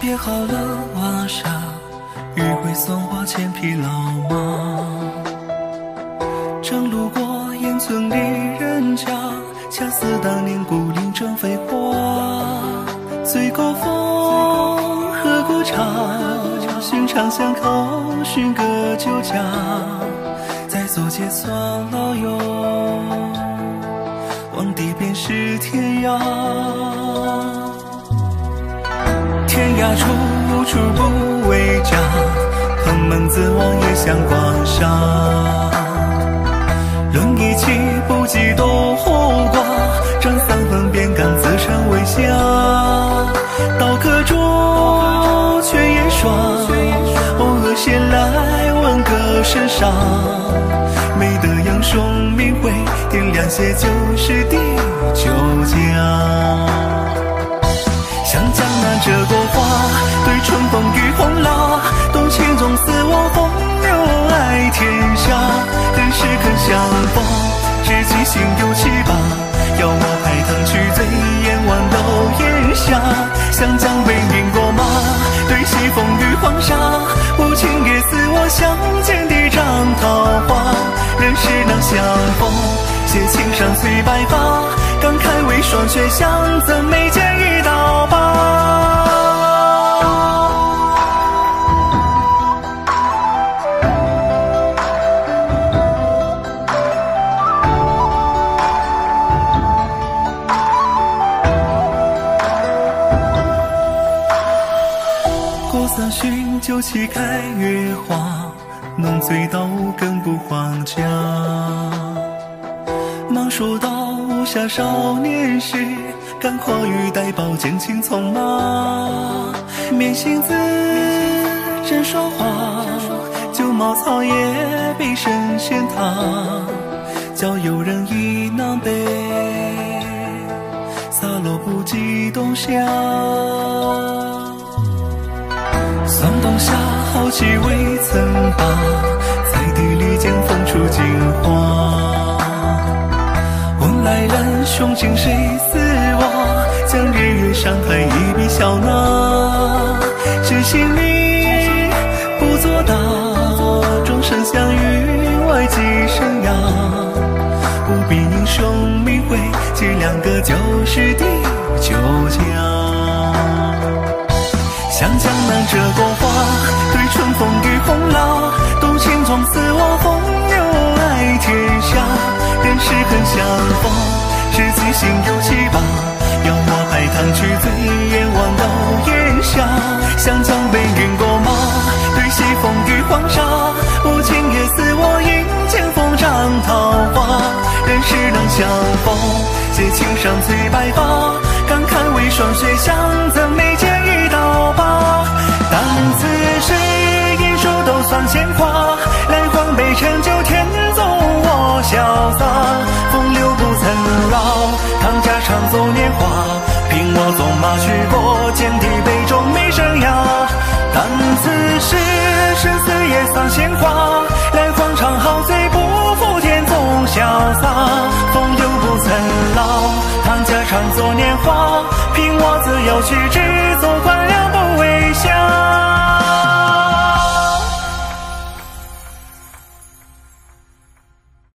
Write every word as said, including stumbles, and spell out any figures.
贴好了瓦厦，余晖松花千匹老马。正路过烟村里人家，恰似当年故林正飞花。醉过风，喝过茶，寻常巷口寻个酒家，再坐结算老友，望地便是天涯。天涯处，无处不为家，蓬门自望也向光沙。论一气不及多寡，张三分便敢自称为侠。刀可捉，却也耍，偶尔闲来问个身上。没得杨兄明会，点亮些旧时的酒家。像江南折过花，对春风与红蜡，动情中似我风流爱天下。人世肯相逢，知己心有七八，邀我排堂去醉眼万斗烟霞。湘江北云过马，对西风与黄沙，无情也似我相见的张桃花。人世能相逢，携青山翠白发，感慨为霜雪相赠，眉间一道疤。过三巡酒旗开月华，浓醉到五更不还家。忙说到无暇少年时，赶跨于带宝剑青匆马。面行字真霜华，旧茅草也比神仙塔。教友人已南北，洒落不及冬夏。算冬夏好气未曾罢，在地里见风出金花。问来人兄敬谁似我，将日月山海一笔笑纳。知心里不作答，终身相遇外寄生涯。不必英雄名讳，借两个旧时的酒家。像江南折过花，对春风与红蜡，动情中似我风流爱天下。人世很相逢，知己心有七八，邀我排堂去醉眼万斗烟霞。湘江北云过马，对西风与黄沙，无情也似我迎剑锋斩桃花。人世能相逢，携青山翠白发，感慨为霜雪相赠，眉间一道疤。但此时银数都算鲜花，来换杯陈酒添奏我潇洒。风流不曾老，唐家常作年华，凭我纵马去过剑地杯中没生涯。但此时生死也算鲜花，来换场好醉不负天纵潇洒。风流不曾老，唐家常作年华，凭我自由去志，纵欢两不为笑。